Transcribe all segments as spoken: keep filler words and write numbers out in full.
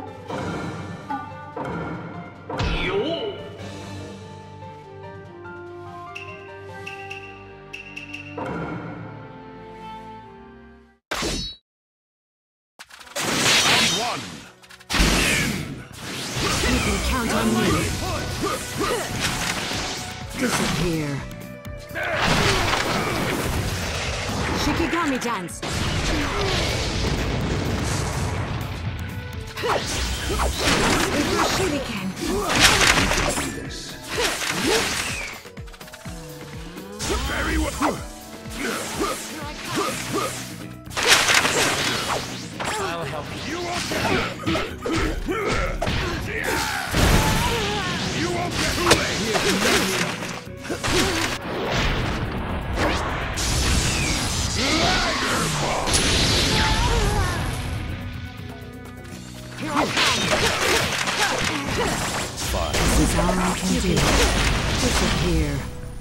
Disappear. Shikigami dance. Shuriken. Very well. I'll help you. You won't get. You won't get away. This is all I can do. Disappear.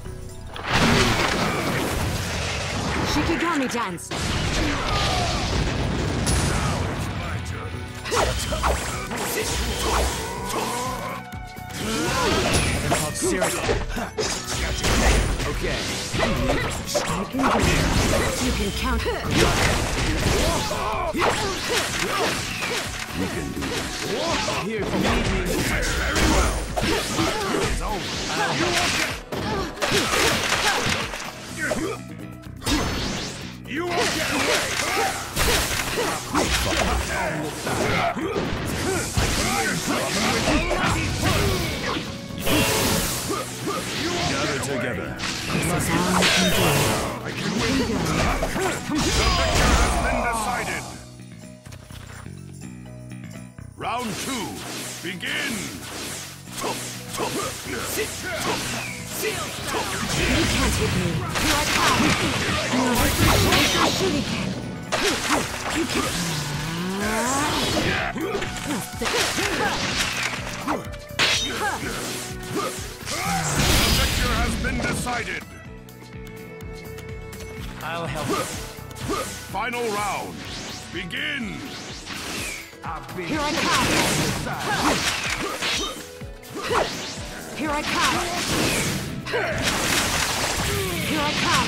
Shikigami dance. Okay. I can do it. You can count. You can do this. Here, if you need me. Very well. It's over. You won't get away. Gather together. This is all I can do. I can win. The victor has been decided. Round two, begin! You can't hit me. Here I come. Naruto Shippuden. You can't. The victor has been decided. I'll help you. Final round, begin! Here I come. Here I come. Here I come.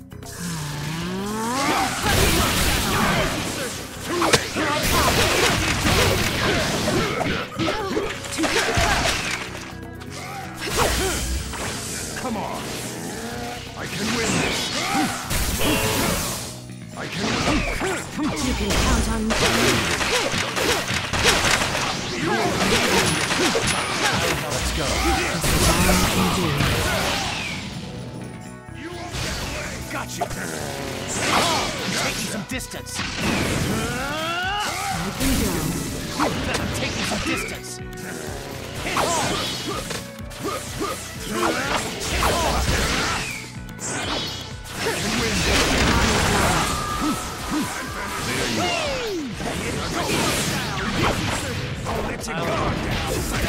Here I come. Come on. I can win this. I can win. You can count on me. Let's go. This is all I can do. You won't get away. Got you. Taking some distance. I can go. Taking some distance. Hit hard. Don't let your guard down.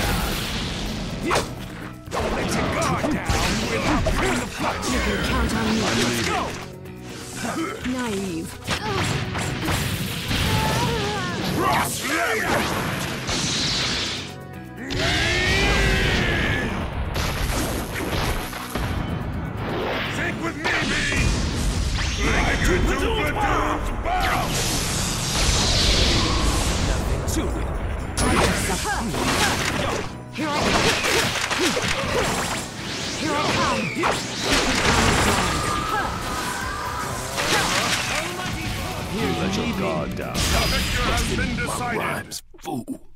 Don't let your guard down without bringing the punch. You can count on me. Let's go. Naive. Cross leg. Think with me, baby. Like you do for dudes, bow. Two. Here I come. Here I come. Let your guard down. The victor has been decided. Fool.